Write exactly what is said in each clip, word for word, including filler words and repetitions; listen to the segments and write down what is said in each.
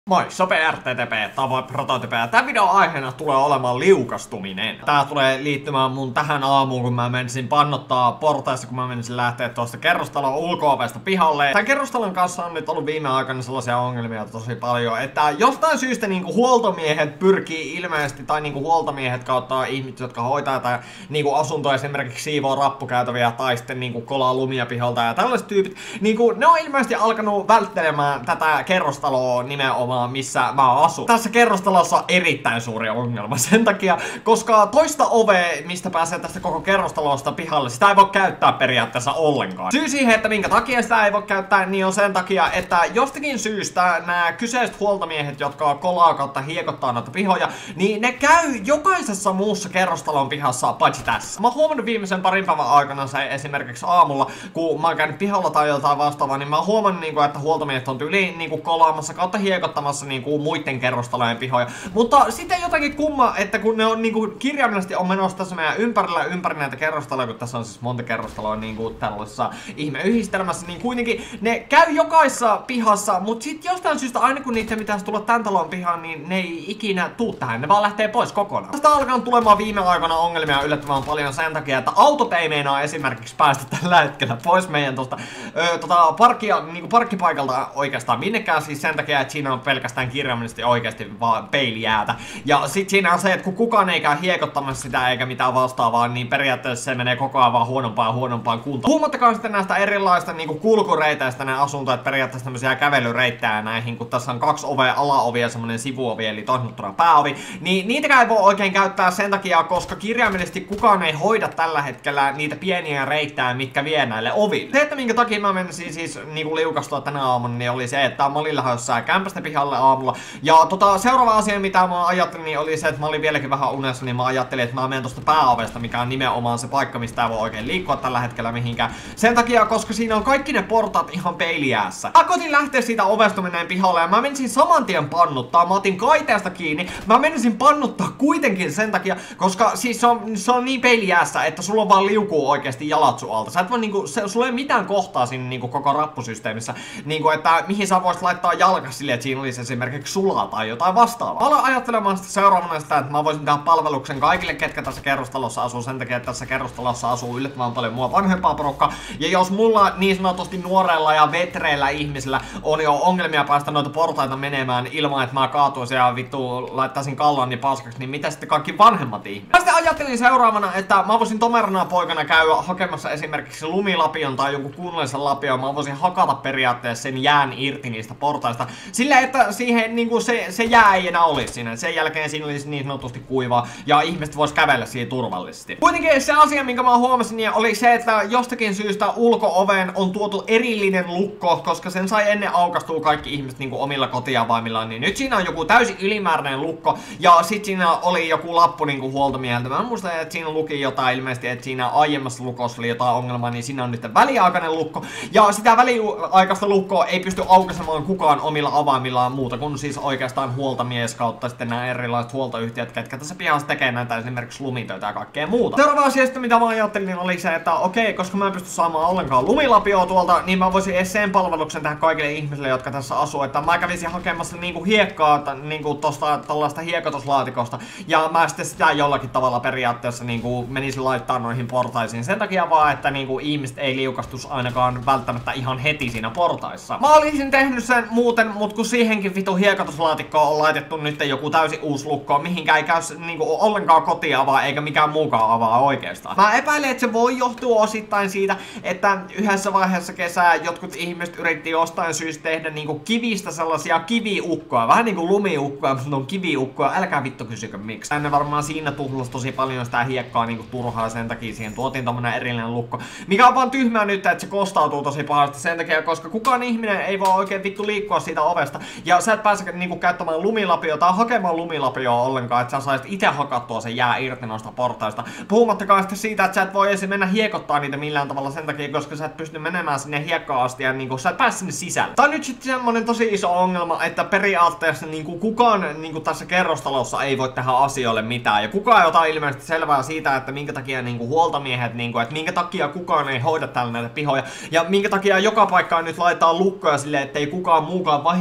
Moi, Sope R T T P, tavoin Prototype, ja tämän videon aiheena tulee olemaan liukastuminen. Tää tulee liittymään mun tähän aamuun, kun mä menisin pannottaa portaissa, kun mä menisin lähteä tuosta kerrostalon ulko-ovesta pihalle. Tän kerrostalon kanssa on nyt ollut viime aikoina sellaisia ongelmia tosi paljon, että jostain syystä niinku huoltomiehet pyrkii ilmeisesti, tai niinku huoltomiehet kautta ihmiset, jotka hoitaa tai niinku asuntoja esimerkiksi siivoo rappukäytäviä tai sitten niinku kolaa lumia pihalta ja tällaiset tyypit, niinku ne on ilmeisesti alkanut välttelemään tätä kerrostaloa nimenomaan, missä mä asun. Tässä kerrostalossa on erittäin suuri ongelma sen takia, koska toista ovea, mistä pääsee tästä koko kerrostalosta pihalle, sitä ei voi käyttää periaatteessa ollenkaan. Syy siihen, että minkä takia sitä ei voi käyttää, niin on sen takia, että jostakin syystä nämä kyseiset huoltomiehet, jotka kolaa kautta hiekottaa noita pihoja, niin ne käy jokaisessa muussa kerrostalon pihassa, paitsi tässä. Mä oon huomannut viimeisen parin päivän aikana se esimerkiksi aamulla, kun mä oon käynyt pihalla tai jotain vastaavaa, niin mä oon huomannut, että huoltomiehet on tyyliin niinku kolaamassa kautta hiekottamassa niinku muiden kerrostalojen pihoja. Mutta sitten jotakin kumma, että kun ne on niinku kirjaimellisesti on menossa tässä meidän ympärillä ympäri näitä kerrostaloja, kun tässä on siis monta kerrostaloa niinku tällaisessa ihmeyhdistelmässä, niin kuitenkin ne käy jokaisessa pihassa, mutta sitten jostain syystä aina kun niiden pitäisi tulla tän talon pihaan, niin ne ei ikinä tuu tähän, ne vaan lähtee pois kokonaan. Tästä alkaa tulemaan viime aikoina ongelmia yllättävän paljon sen takia, että autot ei meinaa esimerkiksi päästä tällä hetkellä pois meidän tuosta öö, tota, parkia, niinku parkkipaikalta oikeastaan minnekään, siis sen takia, että siinä on pelkästään kirjaimellisesti oikeasti vaan peilijäätä. Ja sit siinä on se, että kun kukaan ei käy hiekottamassa sitä eikä mitään vastaavaa, niin periaatteessa se menee koko ajan vaan huonompaan ja huonompaan kuntoon. Puhumattakaan sitten näistä erilaista niinku kulkureiteistä ne asuntoja, että periaatteessa tämmöisiä kävelyreittejä näihin, kun tässä on kaksi ovea, alaovi ja semmonen sivuovi, eli toisena pääovi, niin niitäkään ei voi oikein käyttää sen takia, koska kirjaimellisesti kukaan ei hoida tällä hetkellä niitä pieniä reittää, mitkä vie näille oville. Se, että minkä takia mä menisin siis niinku liukastua tänä aamuna, niin oli se, että mä olin lähdössä kämpästä pihalle aamulla. Ja tota, seuraava asia, mitä mä ajattelin, niin oli se, että mä olin vieläkin vähän unessa, niin mä ajattelin, että mä menen tosta pääovesta, mikä on nimenomaan se paikka, mistä ei voi oikein liikkua tällä hetkellä mihinkään. Sen takia, koska siinä on kaikki ne portaat ihan peilijäässä. Mä koitin lähteä siitä ovesta meneen pihalle ja mä menisin saman tien pannuttaa. Mä otin kaiteesta kiinni. Mä menisin pannuttaa kuitenkin sen takia, koska siis se on, se on niin peilijäässä, että sulla on vaan liukuu oikeasti jalat sun alta. Sä et voi niinku, se, sulla ei mitään kohtaa siinä niinku koko rappusysteemissä, niinku että mihin sä voisit laittaa jalka silleen, että siinä olisi esimerkiksi sulaa tai jotain vastaavaa. Mä aloin ajattelemaan sitä seuraavana sitä, että mä voisin tehdä palveluksen kaikille, ketkä tässä kerrostalossa asuu, sen takia, että tässä kerrostalossa asuu yllättävän paljon mua vanhempaa porukkaa. Ja jos mulla niin sanotusti nuorella ja vetreillä ihmisillä on jo ongelmia päästä noita portaita menemään ilman, että mä kaatuisin ja vittu laittaisin kalloni paskaksi, niin mitä sitten kaikki vanhemmat ihmiset? Mä sitten ajattelin seuraavana, että mä voisin tomerana poikana käydä hakemassa esimerkiksi lumilapion tai jonkun kunnollisen lapion. Mä voisin hakata periaatteessa sen jään irti niistä portaista. Sillä että siihen niinku se, se jää ei enää olisi siinä. Sen jälkeen siinä olisi niin sanotusti kuivaa ja ihmiset vois kävellä siihen turvallisesti. Kuitenkin se asia, minkä mä huomasin, niin oli se, että jostakin syystä ulko-oveen on tuotu erillinen lukko, koska sen sai ennen aukastua kaikki ihmiset niinku omilla kotiavaimillaan, niin nyt siinä on joku täysin ylimääräinen lukko ja sit siinä oli joku lappu niinku huoltomieheltä. Mä muistan, että siinä luki jotain ilmeisesti, että siinä aiemmassa lukossa oli jotain ongelmaa, niin siinä on nyt väliaikainen lukko ja sitä väliaikaista lukkoa ei pysty aukaisemaan kukaan omilla avaimillaan muuta kuin siis oikeastaan huoltomies kautta sitten nämä erilaiset huoltoyhtiöt, ketkä tässä pihassa tekee näitä esimerkiksi lumitöitä ja kaikkea muuta. Seuraava asia sitten, mitä mä ajattelin, oli se, että okei, koska mä en pysty saamaan ollenkaan lumilapioa tuolta, niin mä voisin edes sen palveluksen tehdä kaikille ihmisille, jotka tässä asuu, että mä kävisin hakemassa niinku hiekkaa niinku tosta tällaista hiekotuslaatikosta ja mä sitten sitä jollakin tavalla periaatteessa niinku menisin laittaa noihin portaisiin sen takia vaan, että niinku ihmiset ei liukastus ainakaan välttämättä ihan heti siinä portaissa. Mä olisin tehnyt sen muuten, mut kun siihenkin vitu hiekotuslaatikkoon on laitettu nyt joku täysin uusi lukko, mihinkään ei käy niinku ollenkaan kotia avaa eikä mikään muukaan avaa oikeastaan. Mä epäilen, että se voi johtua osittain siitä, että yhdessä vaiheessa kesää jotkut ihmiset yritti jostain syystä tehdä niinku kivistä sellaisia kiviukkoja, vähän niinku lumiukkoja, mutta on kiviukkoja, älkää vittu kysykö miksi. Ne varmaan siinä tuhlas tosi paljon sitä hiekkaa niinku turhaa, sen takia siihen tuotiin tommonen erillinen lukko, mikä on vaan tyhmää nyt, että se kostautuu tosi pahasti sen takia, koska kukaan ihminen ei voi oikein vittu liikkua siitä ovesta ja sä et pääse niinku käyttämään lumilapioa tai hakemaan lumilapioa ollenkaan, että sä saisit itse hakattua sen jää irti noista portaista. Puhumattakaan sitten siitä, että sä et voi edes mennä hiekottaa niitä millään tavalla sen takia, koska sä et pysty menemään sinne hiekkaan asti ja niinku sä et pääse sinne sisälle. Tää on nyt sitten semmonen tosi iso ongelma, että periaatteessa niinku kukaan niinku tässä kerrostalossa ei voi tehdä asioille mitään ja kukaan ei ota ilmeisesti selvää siitä, että minkä takia niinku huoltomiehet niinku, että minkä takia kukaan ei hoida täällä näitä pihoja ja minkä takia joka paikkaan nyt laittaa lukkoja silleen, ettei kukaan muukaan vahingossakaan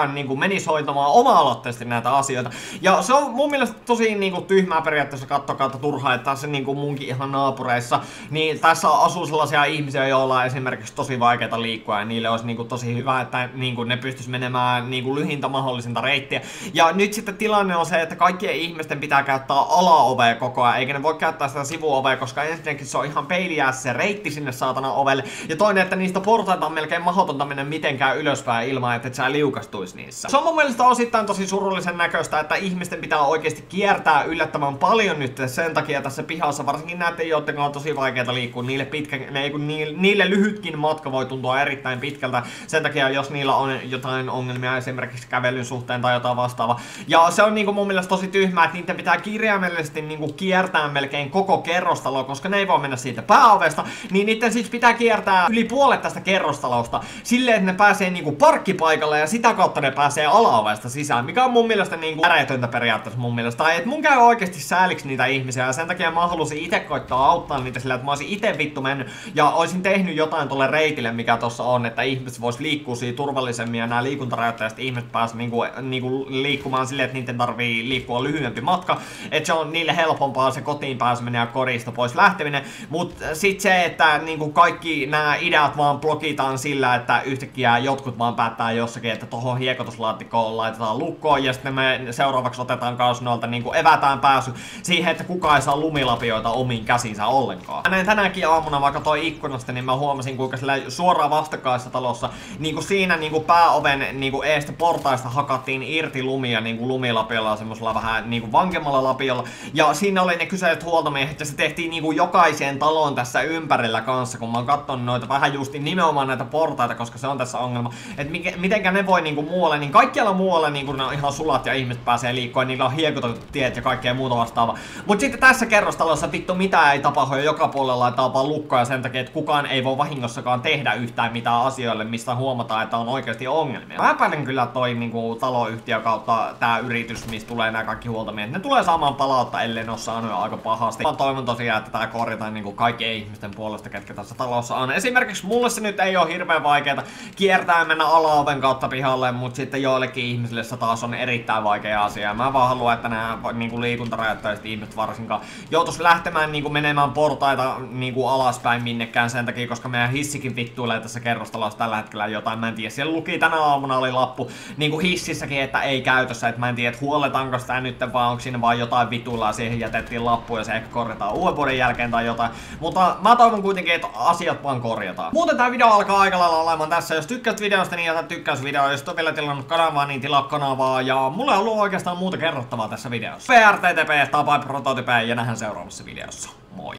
kukaan niinku menisi hoitamaan oma-aloitteisesti näitä asioita. Ja se on mun mielestä tosi niinku tyhmää periaatteessa katsoa kautta turhaa, että tässä niinku munkin ihan naapureissa, niin tässä asuu sellaisia ihmisiä, joilla on esimerkiksi tosi vaikeita liikkua ja niille olisi niinku tosi hyvä, että niinku ne pystyisi menemään niinku lyhintä mahdollisinta reittiä. Ja nyt sitten tilanne on se, että kaikkien ihmisten pitää käyttää alaovea koko ajan, eikä ne voi käyttää sitä sivuovea, koska ensinnäkin se on ihan peiliää se reitti sinne saatana ovelle. Ja toinen, että niistä portaita on melkein mahdotonta mennä mitenkään ylöspäin ilman, että et sä liukastuis niissä. Se on mun mielestä osittain tosi surullisen näköistä, että ihmisten pitää oikeasti kiertää yllättävän paljon nyt sen takia tässä pihassa, varsinkin näiden, joiden on tosi vaikeaa liikkua, niille, pitkä, ne, niille, niille lyhytkin matka voi tuntua erittäin pitkältä, sen takia jos niillä on jotain ongelmia esimerkiksi kävelyn suhteen tai jotain vastaavaa. Ja se on niinku mun mielestä tosi tyhmää, että niiden pitää kirjaimellisesti niinku kiertää melkein koko kerrostalo, koska ne ei voi mennä siitä pääovesta, niin niiden siis pitää kiertää yli puolet tästä kerrostalosta silleen, että ne pääsee niinku parkkipaikalle ja sitä kautta ne pääsee alaovesta sisään, mikä on mun mielestä niinku äretöntä periaatteessa mun mielestä. Tai et mun käy oikeesti sääliksi niitä ihmisiä ja sen takia mä halusin itse koittaa auttaa niitä sillä, että mä olisin itse vittu mennyt ja olisin tehnyt jotain tolle reitille, mikä tossa on, että ihmiset vois liikkua siinä turvallisemmin ja nämä liikuntarajoittajat ihmiset pääsee niinku, niinku liikkumaan silleen, että niiden tarvii liikkua lyhyempi matka, että se on niille helpompaa se kotiin pääseminen ja kodista pois lähteminen, mut sit se, että niinku kaikki nämä ideat vaan blokitaan sillä, että yhtäkkiä jotkut vaan päättää jossakin, että tohon hiekotuslaatikkoon laitetaan lukkoon ja sitten me seuraavaksi otetaan kausnoilta niinku evätään pääsy siihen, että kukaan ei saa lumilapioita omiin käsinsä ollenkaan. Näin tänäkin aamuna vaikka toi ikkunasta, niin mä huomasin kuinka sillä suoraan vastakkaisessa talossa niinku siinä niinku pääoven niinku eestä portaista hakattiin irti lumia niinku lumilapiolla semmosella vähän niinku vankemmalla lapiolla ja siinä oli ne kyseiset huoltomiehet ja se tehtiin niinku jokaiseen taloon tässä ympärillä kanssa, kun mä oon kattonut noita vähän justi nimenomaan näitä portaita, koska se on tässä ongelma, että mitenkä ne voi niinku muualle, niin kaikkialla muualle niinku ne on ihan sulat ja ihmiset pääsee liikkua, niillä on hiekotetut tiet ja kaikkea muuta vastaavaa. Mut sitten tässä kerrostalossa vittu mitään ei tapahdu ja joka puolella laitetaan vaan lukkoja sen takia, että kukaan ei voi vahingossakaan tehdä yhtään mitään asioille, mistä huomataan, että on oikeasti ongelmia. Mä epäilen kyllä toi niinku taloyhtiö kautta tää yritys, mistä tulee nämä kaikki huoltamiehet, ne tulee saamaan palautta, ellei ne oo saanut jo aika pahasti. Mä toivon tosiaan, että tää korjataan niinku kaikkien ihmisten puolesta, ketkä tässä talossa on. Esimerkiksi mulle se nyt ei oo hirveän vaikeeta kiertää ja mennä alaoven kautta pihalle, mut sitten joillekin ihmisille se taas on erittäin vaikea asia. Mä vaan haluan, että nämä niinku liikuntarajoittaiset ihmiset varsinkaan joutuis lähtemään niinku menemään portaita niinku alaspäin minnekään sen takia, koska meidän hissikin vittuilee tässä kerrostalossa tällä hetkellä jotain. Mä en tiedä, siellä luki tänä aamuna oli lappu niinku hississäkin, että ei käytössä, että mä en tiedä, että huoletaanko sitä nyt vaan, onko siinä vaan jotain vituillaan, siihen jätettiin lappu ja se ehkä korjataan uuden vuoden jälkeen tai jotain. Mutta mä toivon kuitenkin, että asiat vaan korjataan. Muuten tää video alkaa aika lailla olemaan tässä. Jos tykkäät videosta, niin jätä tykkäysvideo. Jos et vielä tilannut kanavaa, niin tilaa kanavaa. Ja mulla ei ollut oikeastaan muuta kerrottavaa tässä videossa. P R T T P, tapai prototype ja nähdään seuraavassa videossa. Moi!